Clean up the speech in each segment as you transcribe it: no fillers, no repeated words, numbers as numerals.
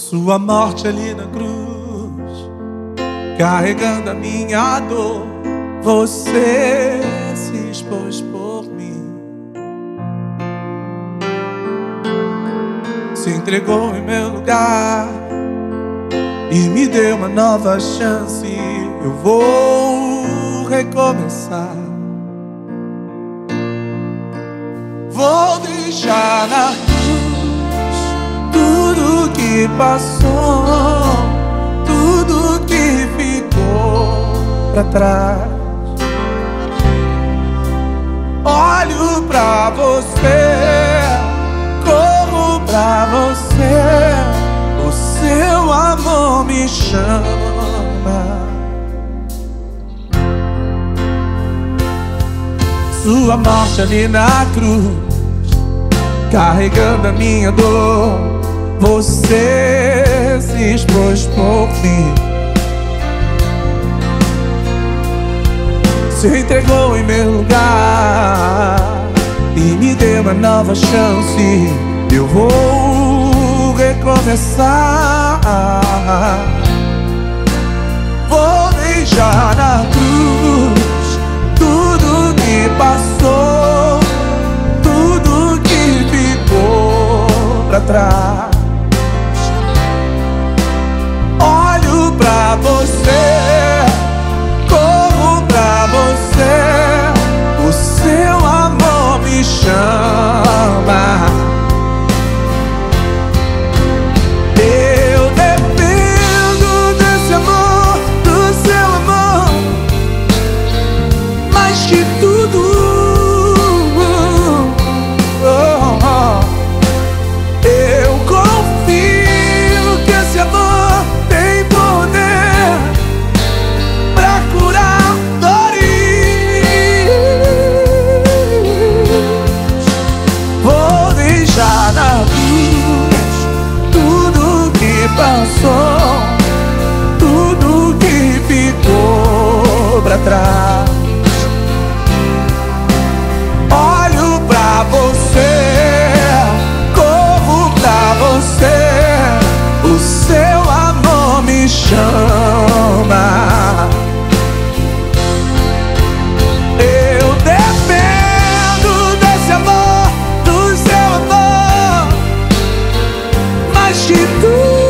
Sua morte ali na cruz, carregando a minha dor, você se expôs por mim, se entregou em meu lugar e me deu uma nova chance. Eu vou recomeçar, vou deixar na cruz tudo que passou, tudo que ficou pra trás. Olho pra você, corro pra você, o seu amor me chama. Sua morte ali na cruz, carregando a minha dor, você se expôs por mim, se entregou em meu lugar e me deu uma nova chance. Eu vou recomeçar, vou deixar na cruz tudo que passou, tudo que ficou pra trás. Olho pra você, corro pra você, o seu amor me chama. Eu dependo desse amor, do seu amor, mais que tudo. Eu confio que esse amor tem poder pra curar dores. Vou deixar na cruz tudo que passou, tudo que ficou pra trás. Olho pra você, corro pra você, o seu amor me chama. Eu dependo desse amor, do seu amor, mais que tudo.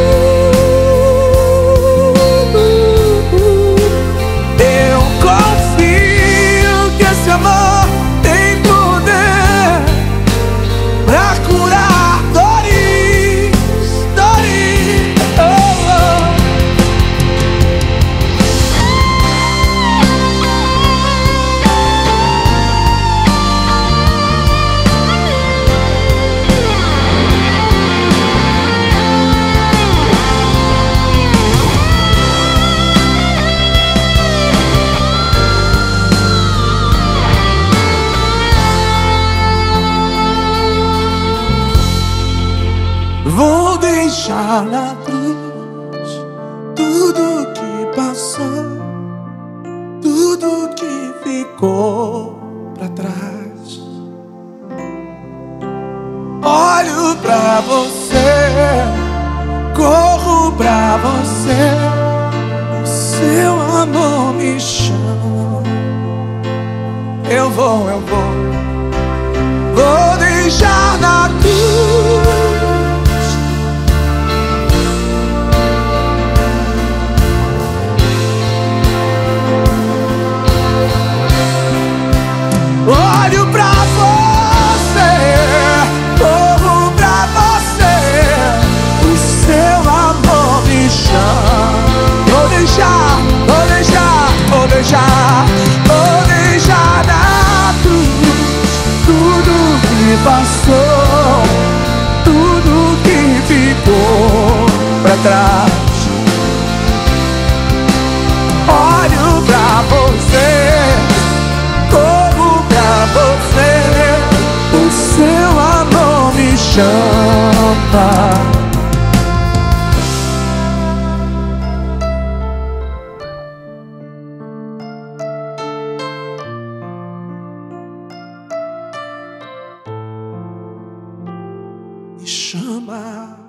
Eu confio que esse amor tem poder pra curar dores, dores. Oh, oh. Vou deixar na cruz tudo que passou, tudo que ficou pra trás. Olho pra você, corro pra você, o seu amor me chama. Eu vou deixar na cruz. Olho pra você, corro pra você, o seu amor me chama. Vou deixar, vou deixar, vou deixar, vou deixar na cruz tudo que passou, tudo que ficou pra trás. Olho pra você, você, o seu amor me chama. Me chama.